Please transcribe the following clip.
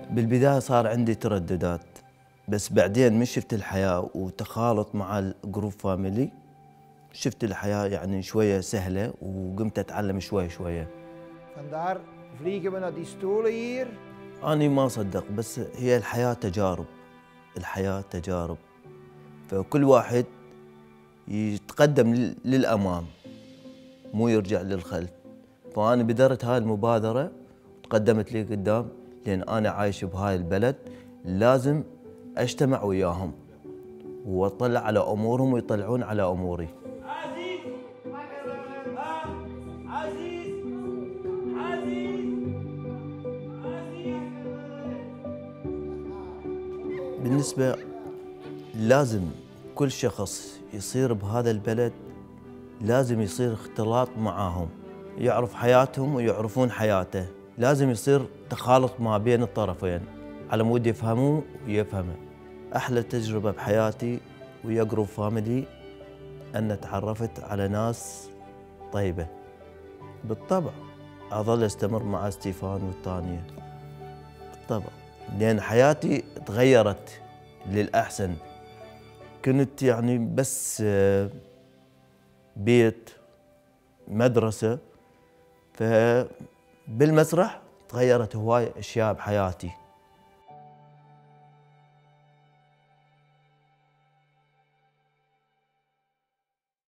بالبداية صار عندي ترددات، بس بعدين من شفت الحياة وتخالط مع الجروب فاميلي شفت الحياة يعني شوية سهلة وقمت أتعلم شوية شوية. Vandaar vliegen we naar die stoelen hier. أنا ما أصدق، بس هي الحياة تجارب، الحياة تجارب، فكل واحد يتقدم للأمام مو يرجع للخلف. فأنا بدرت هاي المبادرة وتقدمت لي قدام، لأن أنا عايش بهاي البلد لازم أجتمع وياهم وأطلع على أمورهم ويطلعون على أموري. عزيز عزيز عزيز عزيز. بالنسبة لازم كل شخص يصير بهذا البلد لازم يصير اختلاط معاهم، يعرف حياتهم ويعرفون حياته، لازم يصير تخالط ما بين الطرفين على مود يفهموه ويفهمه. أحلى تجربة بحياتي ويا جروب فاميلي أن تعرفت على ناس طيبة. بالطبع أظل أستمر مع ستيفان والثانية بالطبع، لأن حياتي تغيرت للأحسن. كنت يعني بس بيت مدرسة، فبالمسرح تغيرت هواي أشياء بحياتي.